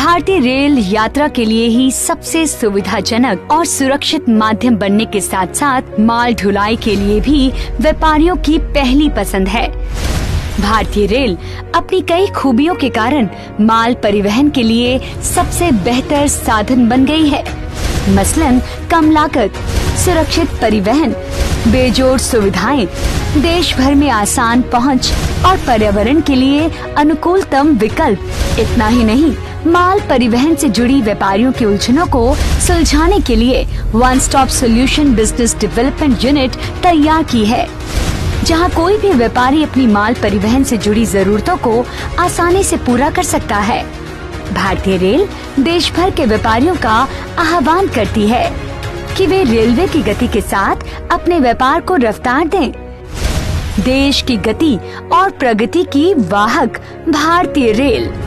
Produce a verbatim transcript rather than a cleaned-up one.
भारतीय रेल यात्रा के लिए ही सबसे सुविधाजनक और सुरक्षित माध्यम बनने के साथ साथ माल ढुलाई के लिए भी व्यापारियों की पहली पसंद है। भारतीय रेल अपनी कई खूबियों के कारण माल परिवहन के लिए सबसे बेहतर साधन बन गई है। मसलन कम लागत, सुरक्षित परिवहन, बेजोड़ सुविधाएं, देश भर में आसान पहुंच और पर्यावरण के लिए अनुकूलतम विकल्प। इतना ही नहीं, माल परिवहन से जुड़ी व्यापारियों की उलझनों को सुलझाने के लिए one stop solution business development unit तैयार की है, जहां कोई भी व्यापारी अपनी माल परिवहन से जुड़ी जरूरतों को आसानी से पूरा कर सकता है। भारतीय रेल देश भर के व्यापारियों का आह्वान करती है कि वे रेलवे की गति के साथ अपने व्यापार को रफ्तार दें। देश की गति और प्रगति की वाहक भारतीय रेल।